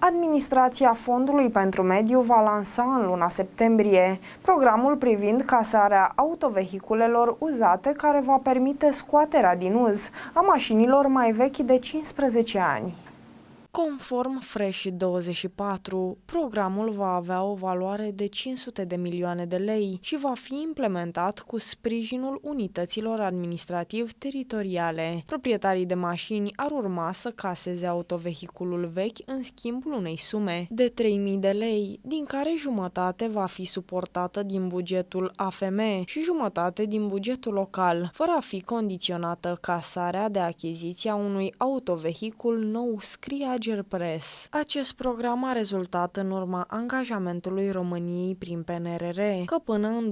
Administrația Fondului pentru Mediu va lansa în luna septembrie programul privind casarea autovehiculelor uzate, care va permite scoaterea din uz a mașinilor mai vechi de 15 ani. Conform Fresh24, programul va avea o valoare de 500 de milioane de lei și va fi implementat cu sprijinul unităților administrativ-teritoriale. Proprietarii de mașini ar urma să caseze autovehiculul vechi în schimbul unei sume de 3.000 de lei, din care jumătate va fi suportată din bugetul AFM și jumătate din bugetul local, fără a fi condiționată casarea de achiziția unui autovehicul nou, scrie Press. Acest program a rezultat în urma angajamentului României prin PNRR că până în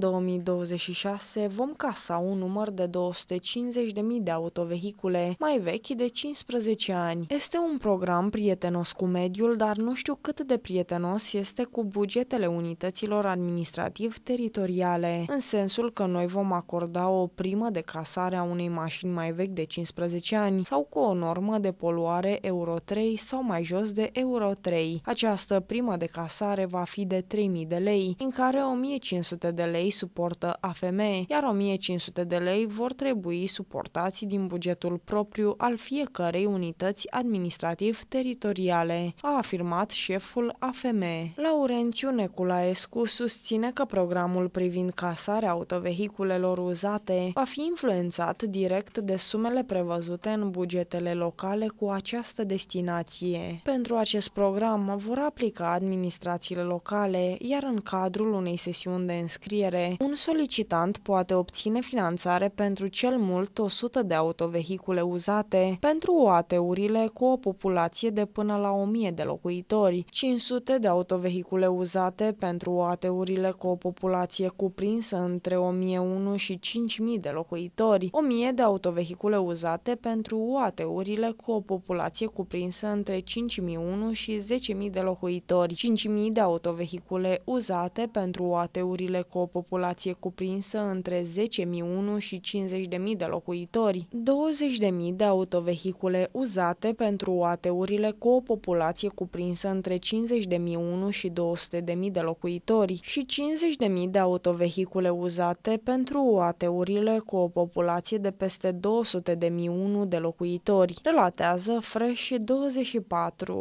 2026 vom casa un număr de 250.000 de autovehicule mai vechi de 15 ani. Este un program prietenos cu mediul, dar nu știu cât de prietenos este cu bugetele unităților administrativ-teritoriale, în sensul că noi vom acorda o primă de casare a unei mașini mai vechi de 15 ani sau cu o normă de poluare Euro 3 sau mai jos de Euro 3. Această primă de casare va fi de 3.000 de lei, în care 1.500 de lei suportă AFM, iar 1.500 de lei vor trebui suportați din bugetul propriu al fiecărei unități administrativ-teritoriale, a afirmat șeful AFM. Laurențiu Neculaescu susține că programul privind casarea autovehiculelor uzate va fi influențat direct de sumele prevăzute în bugetele locale cu această destinație. Pentru acest program vor aplica administrațiile locale, iar în cadrul unei sesiuni de înscriere, un solicitant poate obține finanțare pentru cel mult 100 de autovehicule uzate pentru OAT-urile cu o populație de până la 1.000 de locuitori, 500 de autovehicule uzate pentru OAT-urile cu o populație cuprinsă între 1.001 și 5.000 de locuitori, 1.000 de autovehicule uzate pentru OAT-urile cu o populație cuprinsă între 5.001 și 10.000 de locuitori, 5.000 de autovehicule uzate pentru OAT-urile cu o populație cuprinsă între 10.001 și 50.000 de locuitori, 20.000 de autovehicule uzate pentru OAT-urile cu o populație cuprinsă între 50.001 și 200.000 de locuitori și 50.000 de autovehicule uzate pentru OAT-urile cu o populație de peste 200.001 de locuitori, relatează Fresh24.